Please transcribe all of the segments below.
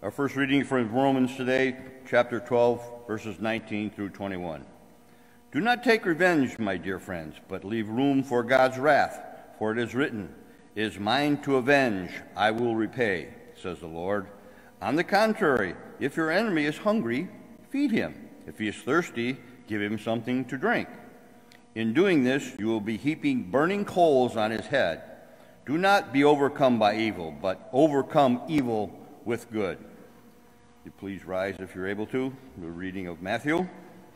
Our first reading from Romans today, chapter 12, verses 19 through 21. Do not take revenge, my dear friends, but leave room for God's wrath, for it is written, "It is mine to avenge, I will repay," says the Lord. On the contrary, if your enemy is hungry, feed him. If he is thirsty, give him something to drink. In doing this, you will be heaping burning coals on his head. Do not be overcome by evil, but overcome evil with good. You please rise if you're able to. The reading of Matthew.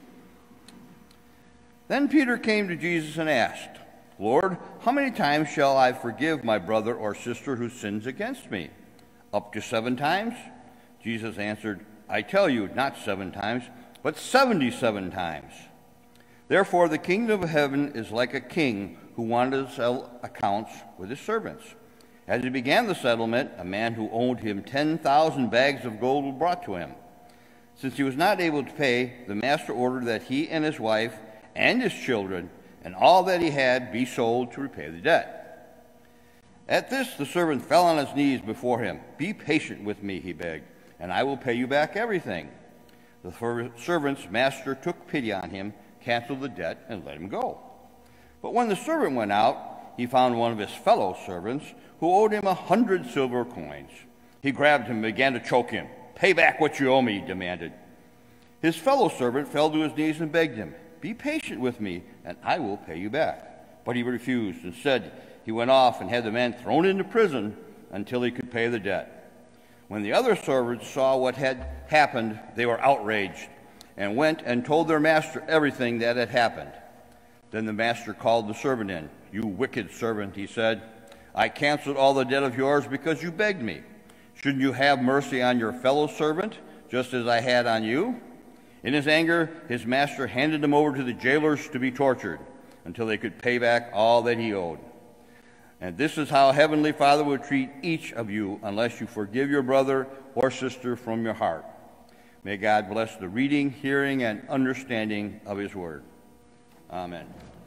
Then Peter came to Jesus and asked, "Lord, how many times shall I forgive my brother or sister who sins against me? Up to 7 times?" Jesus answered, "I tell you, not 7 times, but 77 times. Therefore the kingdom of heaven is like a king who wanted to settle accounts with his servants. As he began the settlement, a man who owed him 10,000 bags of gold was brought to him. Since he was not able to pay, the master ordered that he and his wife and his children and all that he had be sold to repay the debt. At this, the servant fell on his knees before him. "Be patient with me," he begged, "and I will pay you back everything." The servant's master took pity on him, canceled the debt, and let him go. But when the servant went out, he found one of his fellow servants who owed him 100 silver coins. He grabbed him and began to choke him. "Pay back what you owe me," he demanded. His fellow servant fell to his knees and begged him, "Be patient with me, and I will pay you back." But he refused. Instead, he went off and had the man thrown into prison until he could pay the debt. When the other servants saw what had happened, they were outraged and went and told their master everything that had happened. Then the master called the servant in. "You wicked servant," he said, "I canceled all the debt of yours because you begged me. Shouldn't you have mercy on your fellow servant, just as I had on you?" In his anger, his master handed him over to the jailers to be tortured until they could pay back all that he owed. And this is how Heavenly Father will treat each of you unless you forgive your brother or sister from your heart. May God bless the reading, hearing, and understanding of his word. Amen.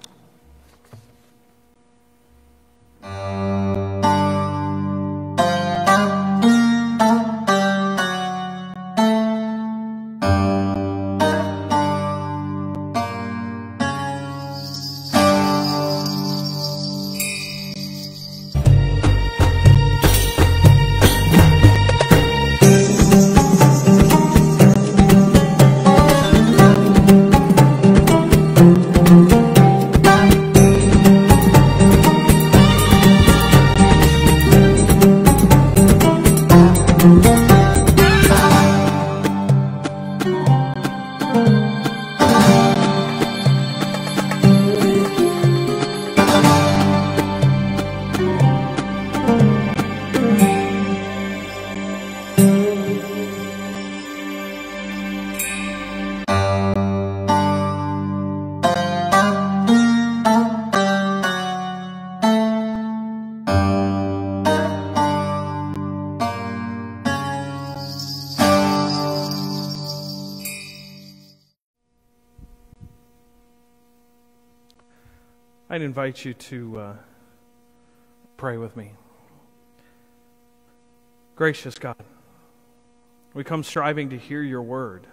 I'd invite you to pray with me. Gracious God, we come striving to hear your word.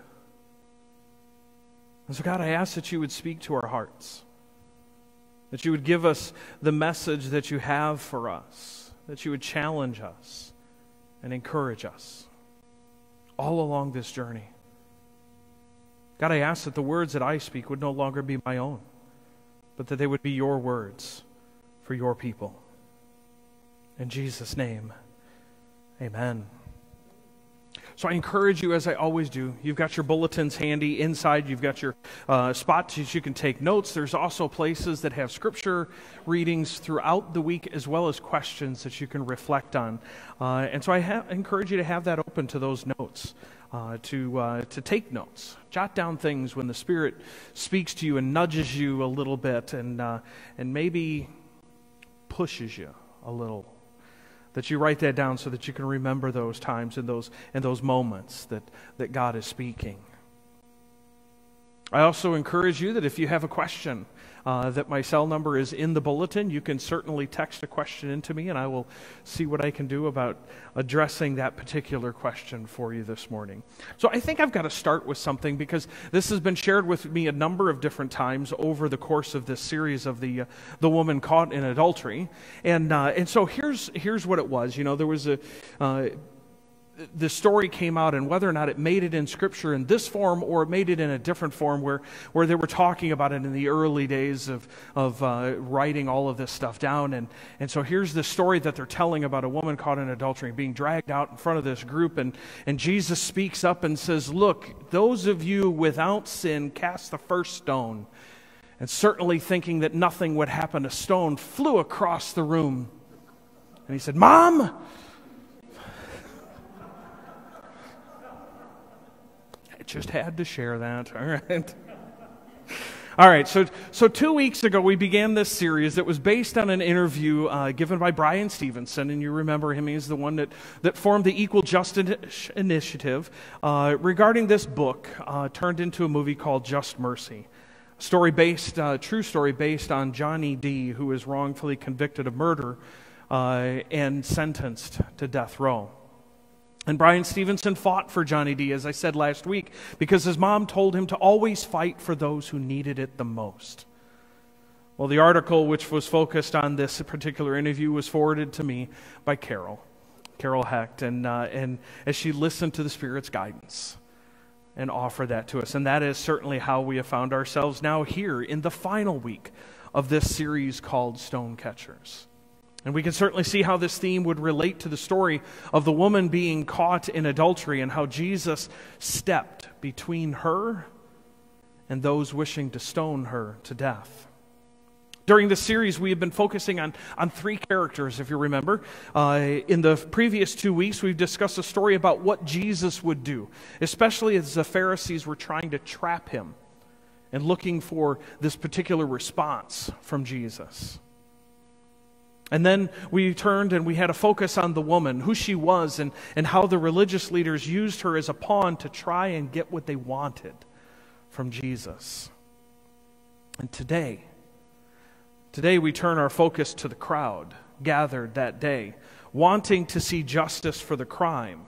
And so God, I ask that you would speak to our hearts, that you would give us the message that you have for us, that you would challenge us and encourage us all along this journey. God, I ask that the words that I speak would no longer be my own, but that they would be your words for your people. In Jesus' name, amen. So I encourage you, as I always do, you've got your bulletins handy inside. You've got your spots that you can take notes. There's also places that have scripture readings throughout the week, as well as questions that you can reflect on. And so I encourage you to have that open to those notes, to take notes. Jot down things when the Spirit speaks to you and nudges you a little bit and maybe pushes you a little. That you write that down so that you can remember those times and those moments that God is speaking. I also encourage you that if you have a question, that my cell number is in the bulletin. You can certainly text a question into me, and I will see what I can do about addressing that particular question for you this morning. So I think I've got to start with something, because this has been shared with me a number of different times over the course of this series of the woman caught in adultery. And so here's what it was. You know, there was the story came out, and whether or not it made it in Scripture in this form or it made it in a different form where they were talking about it in the early days of writing all of this stuff down. And so here's the story that they're telling about a woman caught in adultery being dragged out in front of this group. And Jesus speaks up and says, "Look, those of you without sin, cast the first stone." And certainly thinking that nothing would happen, a stone flew across the room. And he said, "Mom!" Just had to share that. All right. So 2 weeks ago we began this series that was based on an interview given by Brian Stevenson, and you remember him. He's the one that formed the Equal Justice Initiative regarding this book turned into a movie called Just Mercy. True story based on Johnny D., who was wrongfully convicted of murder and sentenced to death row. And Brian Stevenson fought for Johnny D., as I said last week, because his mom told him to always fight for those who needed it the most. Well, the article which was focused on this particular interview was forwarded to me by Carol Hecht, and as she listened to the Spirit's guidance and offered that to us. And that is certainly how we have found ourselves now here in the final week of this series called Stonecatchers. And we can certainly see how this theme would relate to the story of the woman being caught in adultery and how Jesus stepped between her and those wishing to stone her to death. During this series, we have been focusing on three characters, if you remember. In the previous 2 weeks, we've discussed a story about what Jesus would do, especially as the Pharisees were trying to trap him and looking for this particular response from Jesus. And then we turned and we had a focus on the woman, who she was, and how the religious leaders used her as a pawn to try and get what they wanted from Jesus. And today we turn our focus to the crowd gathered that day, wanting to see justice for the crime.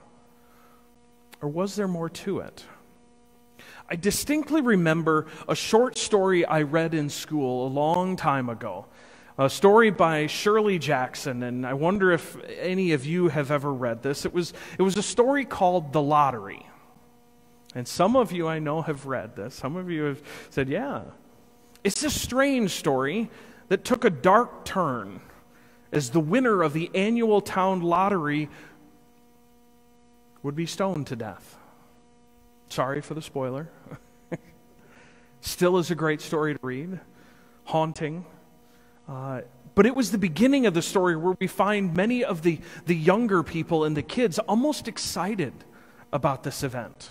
Or was there more to it? I distinctly remember a short story I read in school a long time ago. A story by Shirley Jackson, and I wonder if any of you have ever read this. It was a story called The Lottery. And some of you I know have read this. Some of you have said, yeah. It's a strange story that took a dark turn as the winner of the annual town lottery would be stoned to death. Sorry for the spoiler. Still is a great story to read. Haunting. But it was the beginning of the story where we find many of the younger people and the kids almost excited about this event.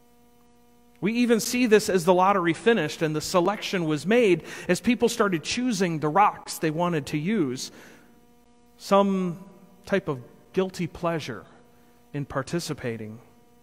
We even see this as the lottery finished and the selection was made as people started choosing the rocks they wanted to use. Some type of guilty pleasure in participating.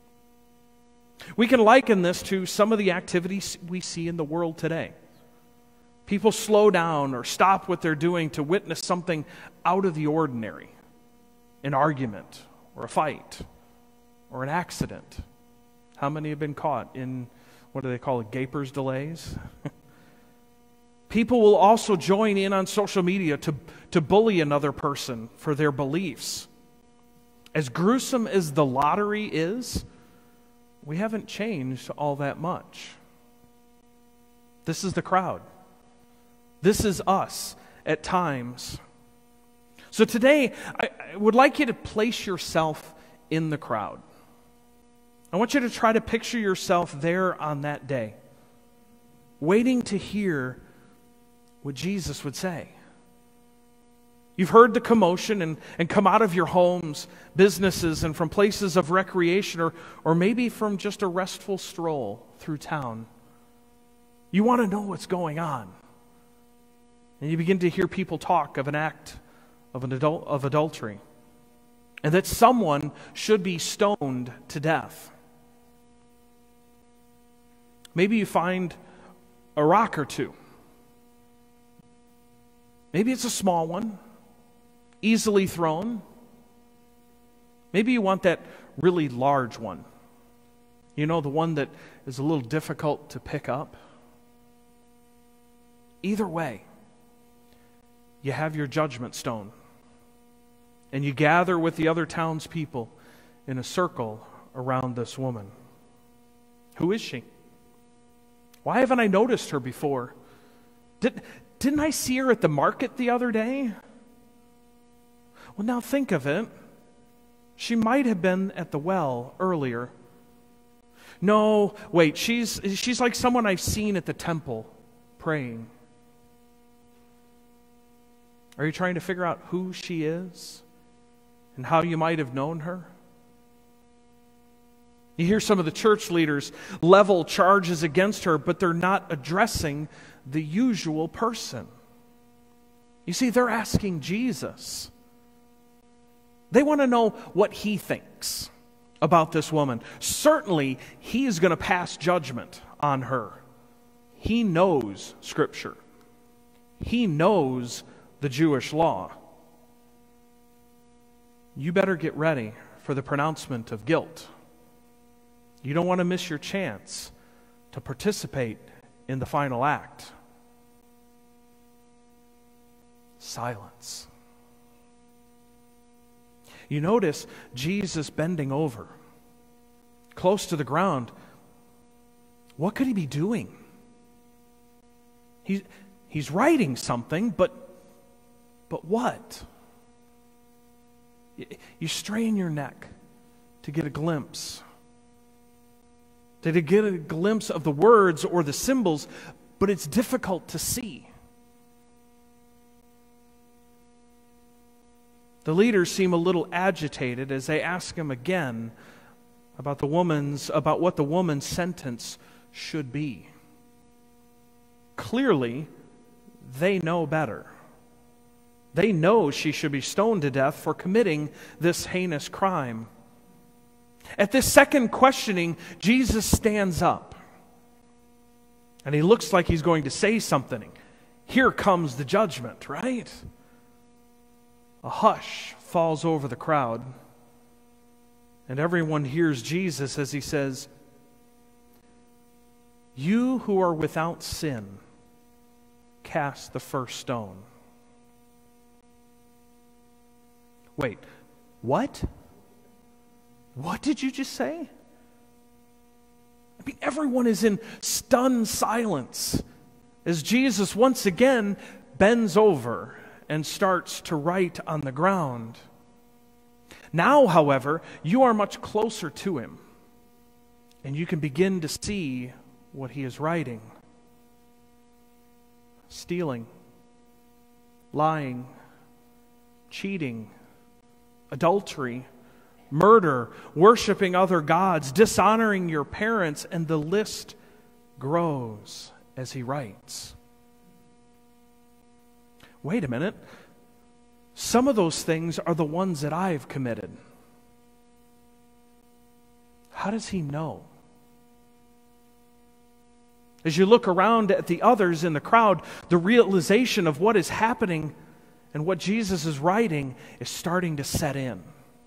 We can liken this to some of the activities we see in the world today. People slow down or stop what they're doing to witness something out of the ordinary. An argument or a fight or an accident. How many have been caught in, what do they call it, gaper's delays? People will also join in on social media to bully another person for their beliefs. As gruesome as the lottery is, we haven't changed all that much. This is the crowd. This is us at times. So today, I would like you to place yourself in the crowd. I want you to try to picture yourself there on that day, waiting to hear what Jesus would say. You've heard the commotion and come out of your homes, businesses, and from places of recreation, or maybe from just a restful stroll through town. You want to know what's going on. And you begin to hear people talk of an act of adultery, and that someone should be stoned to death. Maybe you find a rock or two. Maybe it's a small one, easily thrown. Maybe you want that really large one. You know, the one that is a little difficult to pick up. Either way, you have your judgment stone. And you gather with the other townspeople in a circle around this woman. Who is she? Why haven't I noticed her before? Didn't I see her at the market the other day? Well, now think of it. She might have been at the well earlier. No, wait, she's like someone I've seen at the temple praying. Are you trying to figure out who she is and how you might have known her? You hear some of the church leaders level charges against her, but they're not addressing the usual person. You see, they're asking Jesus. They want to know what he thinks about this woman. Certainly, he is going to pass judgment on her. He knows Scripture. He knows the Jewish law. You better get ready for the pronouncement of guilt. You don't want to miss your chance to participate in the final act. Silence. You notice Jesus bending over, close to the ground. What could he be doing? He's writing something, but what? You strain your neck to get a glimpse. To get a glimpse of the words or the symbols, but it's difficult to see. The leaders seem a little agitated as they ask him again about what the woman's sentence should be. Clearly, they know better. They know she should be stoned to death for committing this heinous crime. At this second questioning, Jesus stands up. And he looks like he's going to say something. Here comes the judgment, right? A hush falls over the crowd. And everyone hears Jesus as he says, "You who are without sin, cast the first stone." Wait, what? What did you just say? I mean, everyone is in stunned silence as Jesus once again bends over and starts to write on the ground. Now, however, you are much closer to him, and you can begin to see what he is writing. Stealing, lying, cheating, adultery, murder, worshiping other gods, dishonoring your parents, and the list grows as he writes. Wait a minute. Some of those things are the ones that I've committed. How does he know? As you look around at the others in the crowd, the realization of what is happening and what Jesus is writing is starting to set in.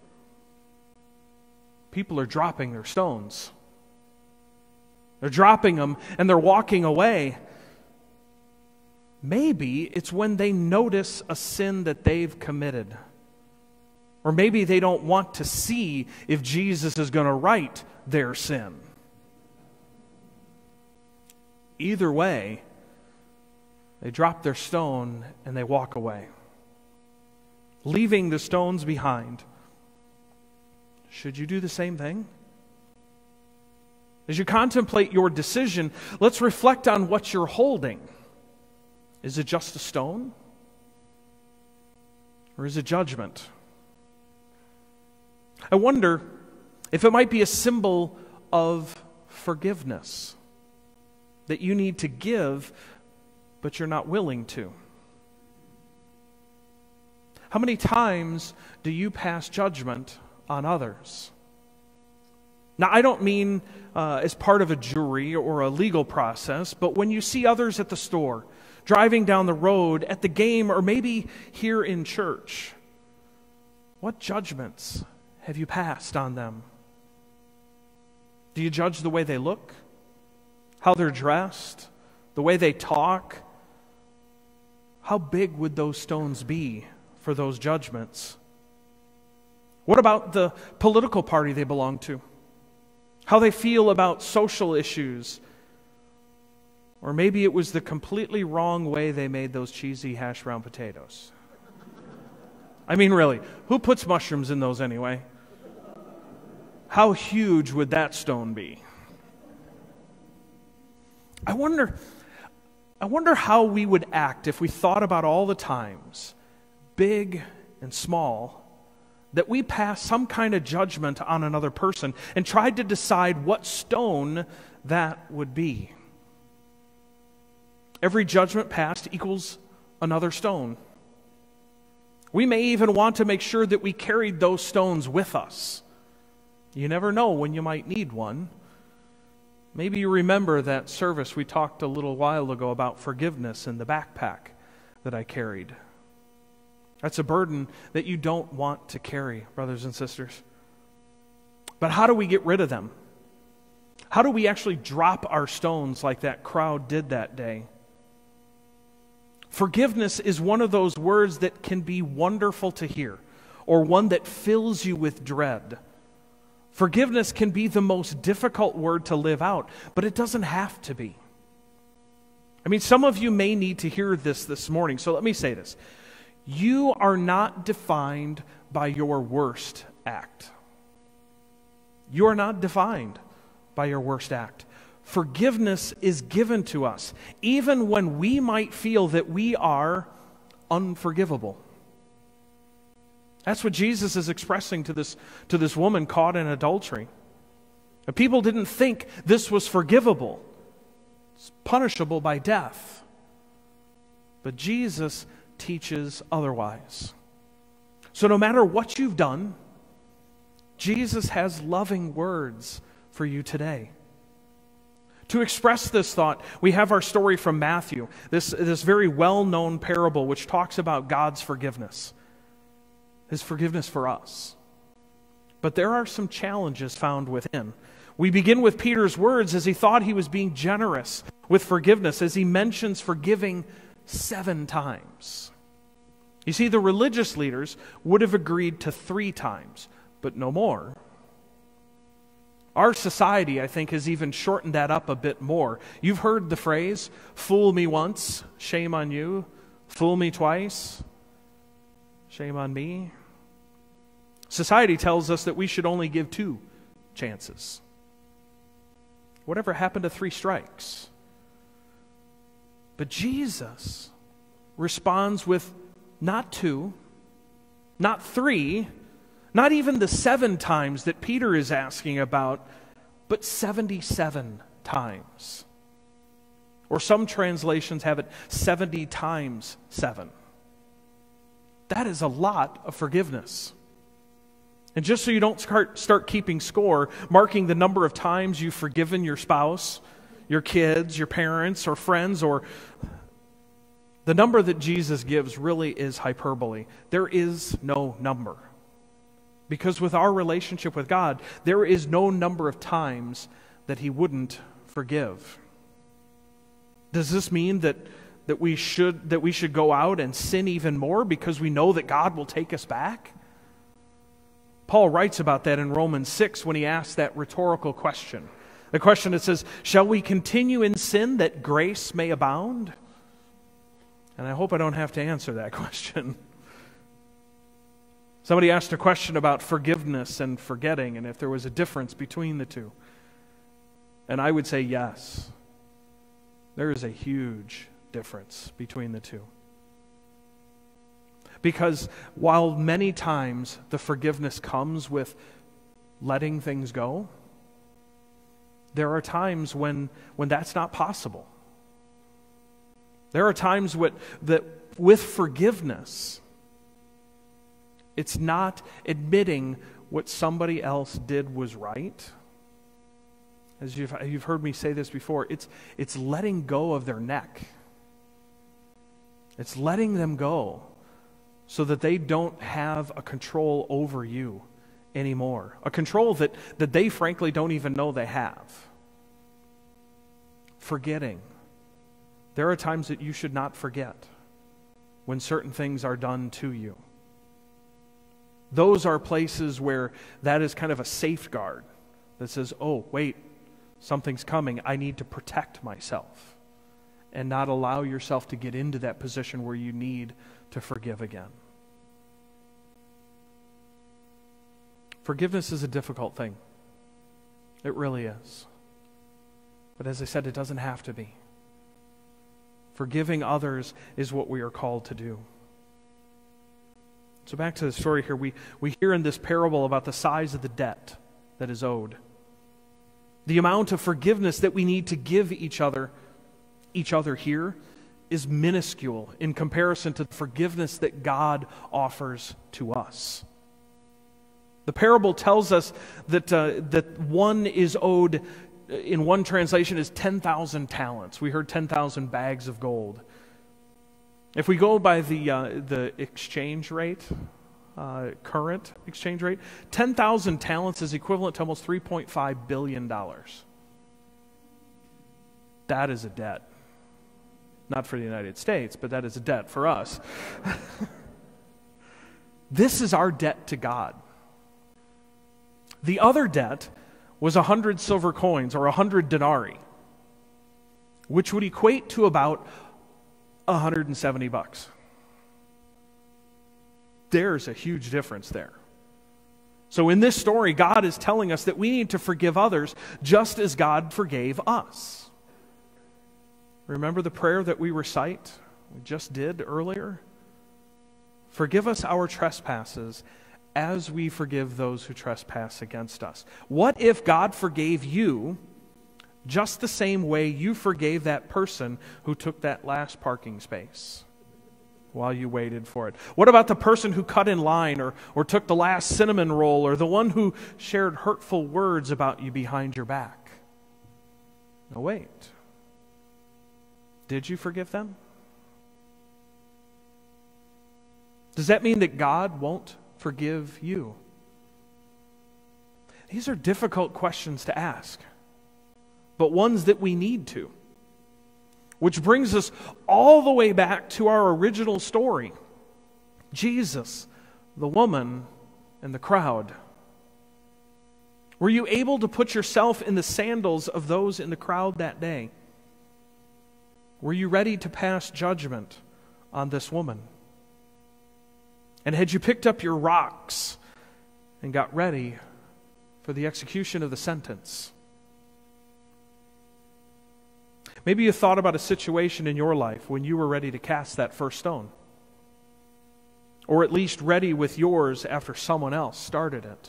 People are dropping their stones. They're dropping them and they're walking away. Maybe it's when they notice a sin that they've committed. Or maybe they don't want to see if Jesus is going to right their sin. Either way, they drop their stone and they walk away, leaving the stones behind. Should you do the same thing? As you contemplate your decision, let's reflect on what you're holding. Is it just a stone? Or is it judgment? I wonder if it might be a symbol of forgiveness that you need to give, but you're not willing to. How many times do you pass judgment on others? Now, I don't mean as part of a jury or a legal process, but when you see others at the store, driving down the road, at the game, or maybe here in church, what judgments have you passed on them? Do you judge the way they look, how they're dressed, the way they talk? How big would those stones be for those judgments? What about the political party they belong to? How they feel about social issues? Or maybe it was the completely wrong way they made those cheesy hash brown potatoes. I mean, really, who puts mushrooms in those anyway? How huge would that stone be? I wonder how we would act if we thought about all the times, big and small, that we passed some kind of judgment on another person and tried to decide what stone that would be. Every judgment passed equals another stone. We may even want to make sure that we carried those stones with us. You never know when you might need one. Maybe you remember that service we talked a little while ago about forgiveness in the backpack that I carried. That's a burden that you don't want to carry, brothers and sisters. But how do we get rid of them? How do we actually drop our stones like that crowd did that day? Forgiveness is one of those words that can be wonderful to hear, or one that fills you with dread. Forgiveness can be the most difficult word to live out, but it doesn't have to be. I mean, some of you may need to hear this morning, so let me say this. You are not defined by your worst act. You are not defined by your worst act. Forgiveness is given to us, even when we might feel that we are unforgivable. That's what Jesus is expressing to this woman caught in adultery. The people didn't think this was forgivable. It's punishable by death. But Jesus teaches otherwise. So no matter what you've done, Jesus has loving words for you today. To express this thought, we have our story from Matthew, this very well-known parable which talks about God's forgiveness. His forgiveness for us. But there are some challenges found within. We begin with Peter's words as he thought he was being generous with forgiveness, as he mentions forgiving 7 times. You see, the religious leaders would have agreed to 3 times, but no more. Our society, I think, has even shortened that up a bit more. You've heard the phrase, fool me once, shame on you. Fool me twice, shame on me. Society tells us that we should only give 2 chances. Whatever happened to 3 strikes? But Jesus responds with not 2, not 3, not even the 7 times that Peter is asking about, but 77 times. Or some translations have it 70 times 7. That is a lot of forgiveness. And just so you don't start keeping score, marking the number of times you've forgiven your spouse, your kids, your parents, or friends, or the number that Jesus gives really is hyperbole. There is no number. Because with our relationship with God, there is no number of times that He wouldn't forgive. Does this mean that we should go out and sin even more because we know that God will take us back? Paul writes about that in Romans 6 when he asks that rhetorical question. The question that says, shall we continue in sin that grace may abound? And I hope I don't have to answer that question. Somebody asked a question about forgiveness and forgetting, and if there was a difference between the two. And I would say yes. There is a huge difference between the two. Because while many times the forgiveness comes with letting things go, there are times when that's not possible. There are times that with forgiveness, it's not admitting what somebody else did was right, as you've heard me say this before, it's letting go of their neck. It's letting them go so that they don't have a control over you anymore. A control that they frankly don't even know they have. Forgetting. There are times that you should not forget when certain things are done to you. Those are places where that is kind of a safeguard that says, oh, wait, something's coming. I need to protect myself and not allow yourself to get into that position where you need to forgive again. Forgiveness is a difficult thing. It really is. But as I said, it doesn't have to be. Forgiving others is what we are called to do. So back to the story here. We hear in this parable about the size of the debt that is owed. The amount of forgiveness that we need to give each other here is minuscule in comparison to the forgiveness that God offers to us. The parable tells us that one is owed, in one translation, is 10,000 talents. We heard 10,000 bags of gold. If we go by the exchange rate, current exchange rate, 10,000 talents is equivalent to almost $3.5 billion. That is a debt. Not for the United States, but that is a debt for us. This is our debt to God. The other debt was 100 silver coins, or 100 denarii, which would equate to about $170. There's a huge difference there. So in this story, God is telling us that we need to forgive others just as God forgave us. Remember the prayer that we recite? We just did earlier? Forgive us our trespasses as we forgive those who trespass against us. What if God forgave you just the same way you forgave that person who took that last parking space while you waited for it? What about the person who cut in line or took the last cinnamon roll, or the one who shared hurtful words about you behind your back? Now wait. Did you forgive them? Does that mean that God won't forgive you? These are difficult questions to ask, but ones that we need to. Which brings us all the way back to our original story. Jesus, the woman, and the crowd. Were you able to put yourself in the sandals of those in the crowd that day? Were you ready to pass judgment on this woman? And had you picked up your rocks and got ready for the execution of the sentence? Maybe you thought about a situation in your life when you were ready to cast that first stone. Or at least ready with yours after someone else started it.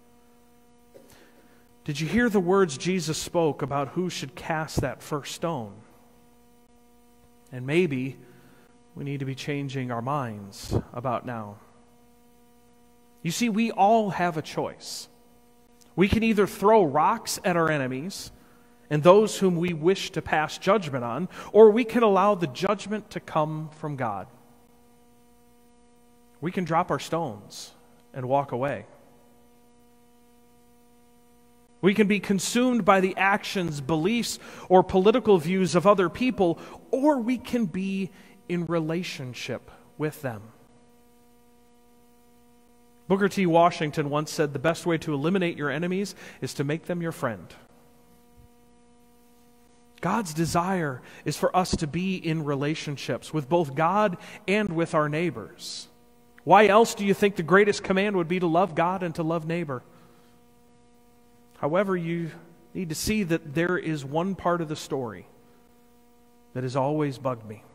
Did you hear the words Jesus spoke about who should cast that first stone? And maybe we need to be changing our minds about now. You see, we all have a choice. We can either throw rocks at our enemies and those whom we wish to pass judgment on, or we can allow the judgment to come from God. We can drop our stones and walk away. We can be consumed by the actions, beliefs, or political views of other people, or we can be in relationship with them. Booker T. Washington once said, the best way to eliminate your enemies is to make them your friend. God's desire is for us to be in relationships with both God and with our neighbors. Why else do you think the greatest command would be to love God and to love neighbor? However, you need to see that there is one part of the story that has always bugged me.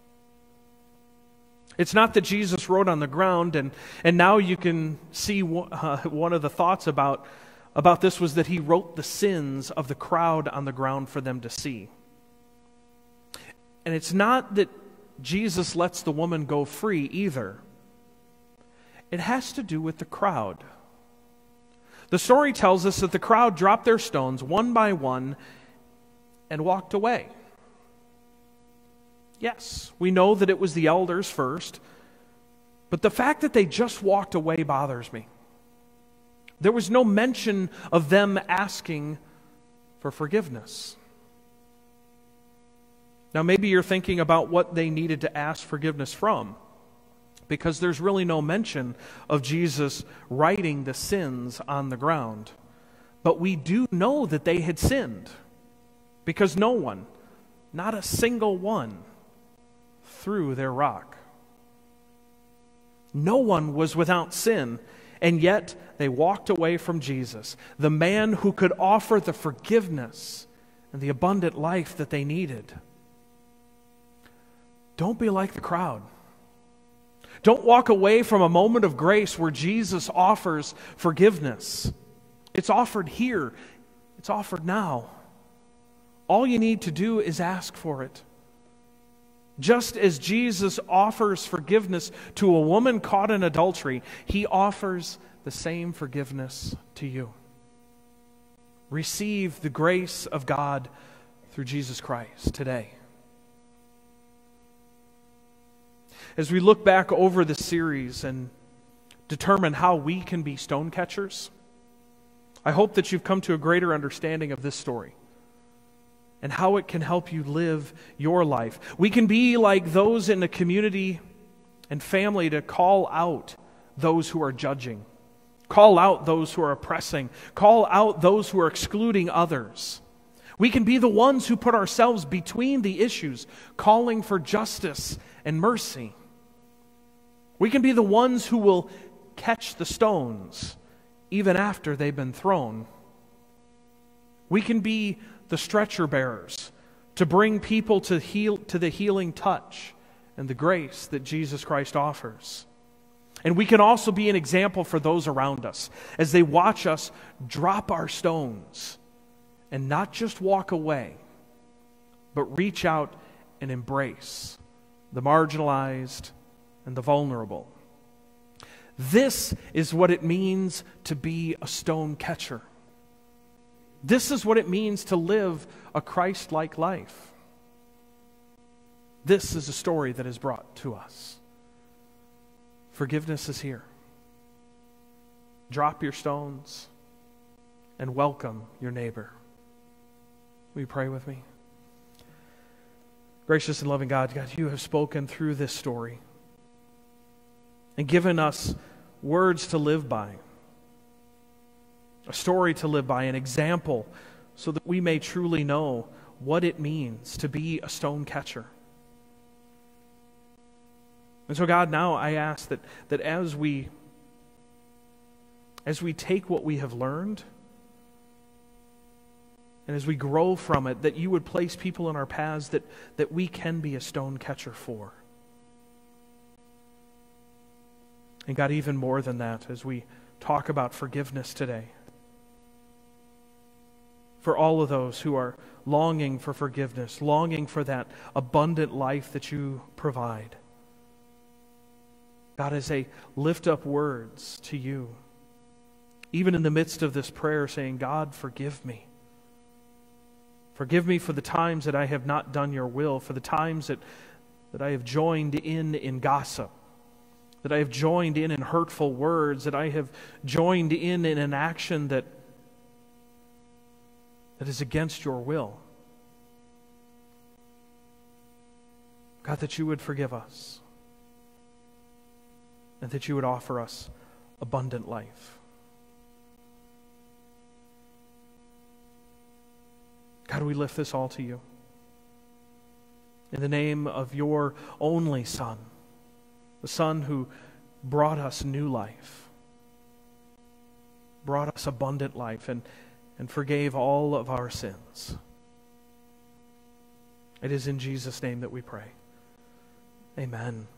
It's not that Jesus wrote on the ground, and now you can see one of the thoughts about this was that he wrote the sins of the crowd on the ground for them to see. And it's not that Jesus lets the woman go free either. It has to do with the crowd. The story tells us that the crowd dropped their stones one by one and walked away. Yes, we know that it was the elders first, but the fact that they just walked away bothers me. There was no mention of them asking for forgiveness. Now, maybe you're thinking about what they needed to ask forgiveness from, because there's really no mention of Jesus writing the sins on the ground. But we do know that they had sinned, because no one, not a single one, threw their rock. No one was without sin, and yet they walked away from Jesus, the man who could offer the forgiveness and the abundant life that they needed. Don't be like the crowd. Don't walk away from a moment of grace where Jesus offers forgiveness. It's offered here. It's offered now. All you need to do is ask for it. Just as Jesus offers forgiveness to a woman caught in adultery, he offers the same forgiveness to you. Receive the grace of God through Jesus Christ today. As we look back over the series and determine how we can be Stonecatchers, I hope that you've come to a greater understanding of this story and how it can help you live your life. We can be like those in a community and family to call out those who are judging, call out those who are oppressing, call out those who are excluding others. We can be the ones who put ourselves between the issues, calling for justice and mercy. We can be the ones who will catch the stones even after they've been thrown. We can be the stretcher bearers to bring people to the healing touch and the grace that Jesus Christ offers. And we can also be an example for those around us as they watch us drop our stones and not just walk away, but reach out and embrace the marginalized and the vulnerable. This is what it means to be a stone catcher. This is what it means to live a Christ-like life. This is a story that is brought to us. Forgiveness is here. Drop your stones and welcome your neighbor. Will you pray with me? Gracious and loving God, you have spoken through this story and given us words to live by, a story to live by, an example, so that we may truly know what it means to be a stone catcher. And so, God, now I ask that as we take what we have learned and as we grow from it, that you would place people in our paths that we can be a stone catcher for. And God, even more than that, as we talk about forgiveness today, for all of those who are longing for forgiveness, longing for that abundant life that you provide, God, as they lift up words to you, even in the midst of this prayer, saying, God, forgive me. Forgive me for the times that I have not done your will, for the times that I have joined in gossip, that I have joined in hurtful words, that I have joined in an action that is against your will. God, that you would forgive us and that you would offer us abundant life. God, we lift this all to you. In the name of your only Son, the Son who brought us new life, brought us abundant life, and forgave all of our sins. It is in Jesus' name that we pray. Amen.